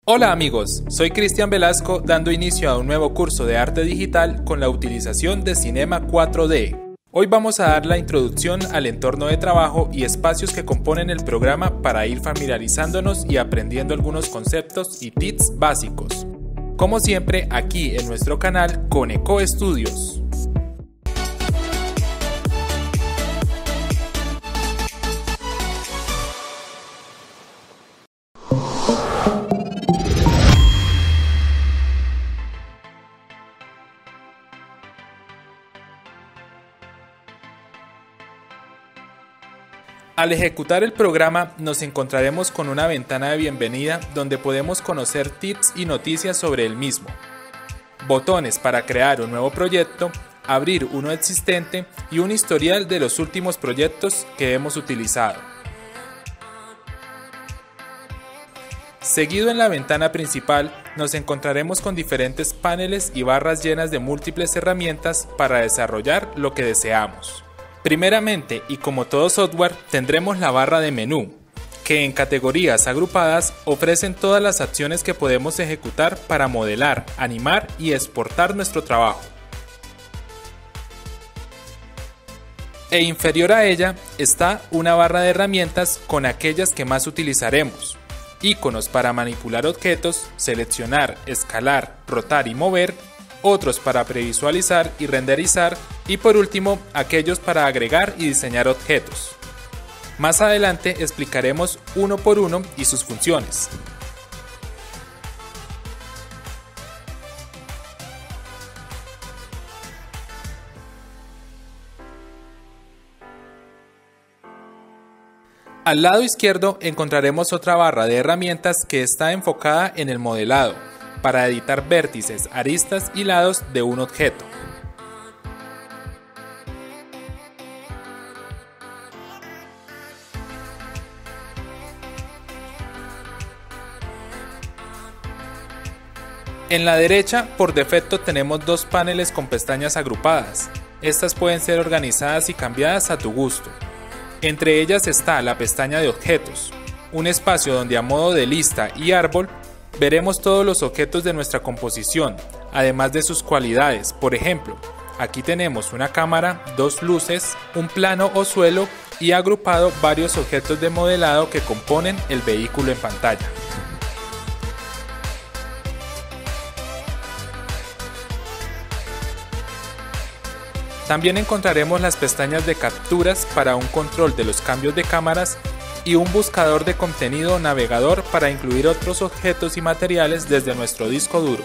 Hola amigos, soy Cristian Velasco dando inicio a un nuevo curso de arte digital con la utilización de Cinema 4D. Hoy vamos a dar la introducción al entorno de trabajo y espacios que componen el programa para ir familiarizándonos y aprendiendo algunos conceptos y tips básicos. Como siempre, aquí en nuestro canal Coneco Estudios. Al ejecutar el programa nos encontraremos con una ventana de bienvenida donde podemos conocer tips y noticias sobre el mismo, botones para crear un nuevo proyecto, abrir uno existente y un historial de los últimos proyectos que hemos utilizado. Seguido en la ventana principal nos encontraremos con diferentes paneles y barras llenas de múltiples herramientas para desarrollar lo que deseamos. Primeramente, y como todo software, tendremos la barra de menú, que en categorías agrupadas ofrecen todas las acciones que podemos ejecutar para modelar, animar y exportar nuestro trabajo. E inferior a ella está una barra de herramientas con aquellas que más utilizaremos, iconos para manipular objetos, seleccionar, escalar, rotar y mover, otros para previsualizar y renderizar, y por último, aquellos para agregar y diseñar objetos. Más adelante explicaremos uno por uno y sus funciones. Al lado izquierdo encontraremos otra barra de herramientas que está enfocada en el modelado, para editar vértices, aristas y lados de un objeto. En la derecha, por defecto, tenemos dos paneles con pestañas agrupadas. Estas pueden ser organizadas y cambiadas a tu gusto. Entre ellas está la pestaña de objetos, un espacio donde a modo de lista y árbol veremos todos los objetos de nuestra composición, además de sus cualidades. Por ejemplo, aquí tenemos una cámara, dos luces, un plano o suelo y agrupado varios objetos de modelado que componen el vehículo en pantalla. También encontraremos las pestañas de capturas para un control de los cambios de cámaras y un buscador de contenido o navegador para incluir otros objetos y materiales desde nuestro disco duro.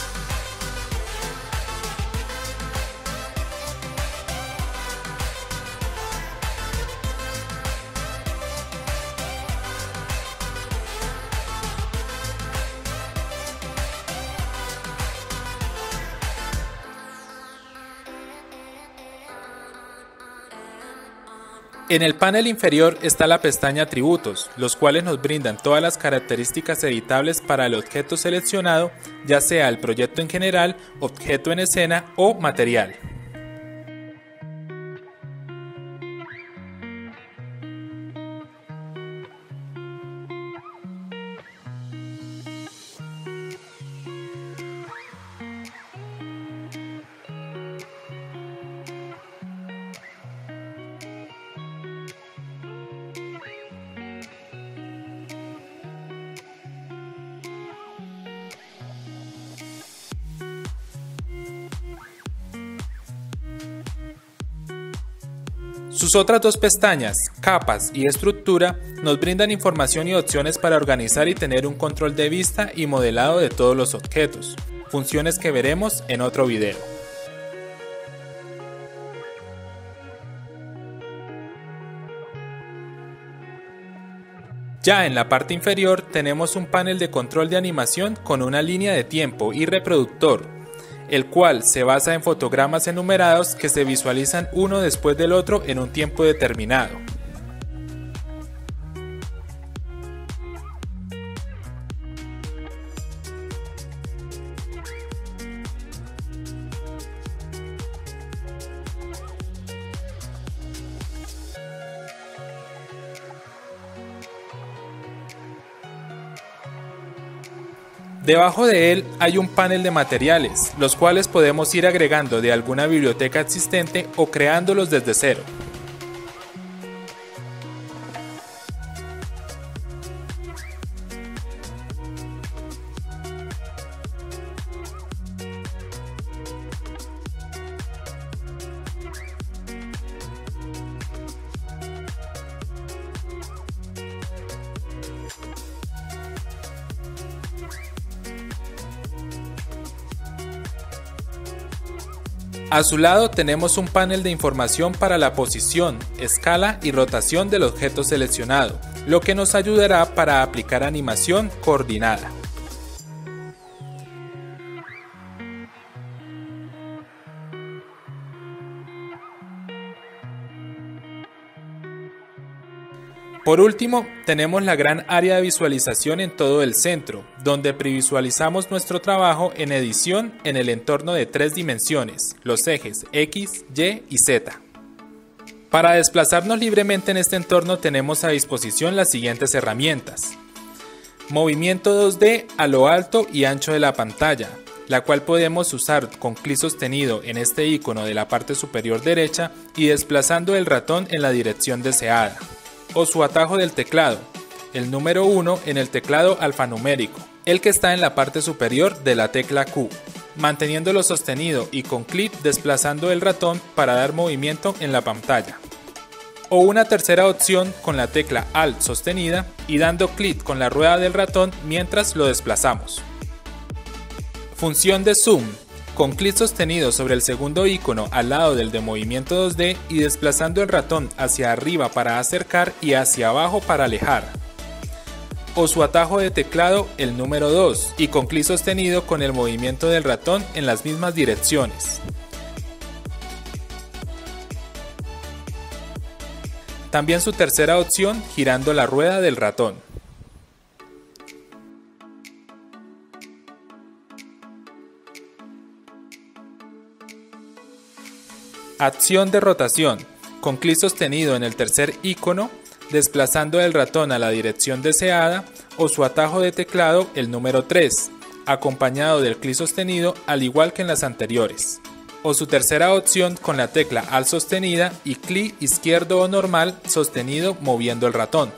En el panel inferior está la pestaña Atributos, los cuales nos brindan todas las características editables para el objeto seleccionado, ya sea el proyecto en general, objeto en escena o material. Sus otras dos pestañas, Capas y Estructura, nos brindan información y opciones para organizar y tener un control de vista y modelado de todos los objetos, funciones que veremos en otro video. Ya en la parte inferior tenemos un panel de control de animación con una línea de tiempo y reproductor, el cual se basa en fotogramas enumerados que se visualizan uno después del otro en un tiempo determinado. Debajo de él hay un panel de materiales, los cuales podemos ir agregando de alguna biblioteca existente o creándolos desde cero. A su lado tenemos un panel de información para la posición, escala y rotación del objeto seleccionado, lo que nos ayudará para aplicar animación coordinada. Por último, tenemos la gran área de visualización en todo el centro, donde previsualizamos nuestro trabajo en edición en el entorno de 3 dimensiones, los ejes X, Y y Z. Para desplazarnos libremente en este entorno tenemos a disposición las siguientes herramientas. Movimiento 2D a lo alto y ancho de la pantalla, la cual podemos usar con clic sostenido en este icono de la parte superior derecha y desplazando el ratón en la dirección deseada. O su atajo del teclado, el número 1 en el teclado alfanumérico, el que está en la parte superior de la tecla Q, manteniéndolo sostenido y con clic desplazando el ratón para dar movimiento en la pantalla. O una tercera opción con la tecla Alt sostenida y dando clic con la rueda del ratón mientras lo desplazamos. Función de zoom. Con clic sostenido sobre el segundo icono al lado del de movimiento 2D y desplazando el ratón hacia arriba para acercar y hacia abajo para alejar. O su atajo de teclado el número 2 y con clic sostenido con el movimiento del ratón en las mismas direcciones. También su tercera opción girando la rueda del ratón. Acción de rotación, con clic sostenido en el tercer icono, desplazando el ratón a la dirección deseada, o su atajo de teclado el número 3, acompañado del clic sostenido al igual que en las anteriores. O su tercera opción con la tecla Alt sostenida y clic izquierdo o normal sostenido moviendo el ratón.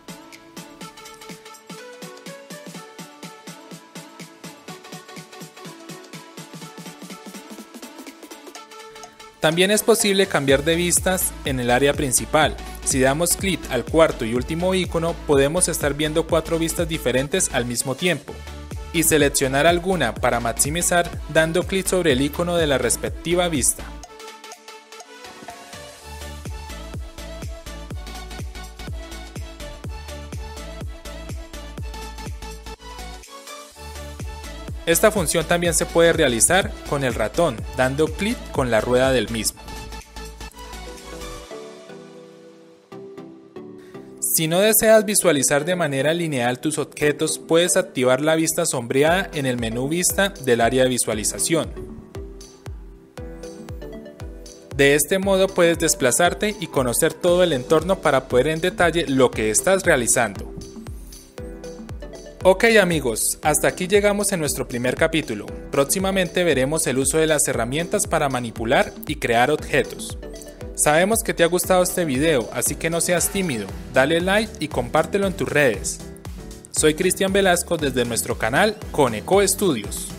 También es posible cambiar de vistas en el área principal. Si damos clic al cuarto y último icono, podemos estar viendo 4 vistas diferentes al mismo tiempo. Y seleccionar alguna para maximizar dando clic sobre el icono de la respectiva vista. Esta función también se puede realizar con el ratón, dando clic con la rueda del mismo. Si no deseas visualizar de manera lineal tus objetos, puedes activar la vista sombreada en el menú Vista del área de visualización. De este modo puedes desplazarte y conocer todo el entorno para poder en detalle lo que estás realizando. Ok amigos, hasta aquí llegamos en nuestro primer capítulo. Próximamente veremos el uso de las herramientas para manipular y crear objetos. Sabemos que te ha gustado este video, así que no seas tímido, dale like y compártelo en tus redes. Soy Cristian Velasco desde nuestro canal Coneco Estudios.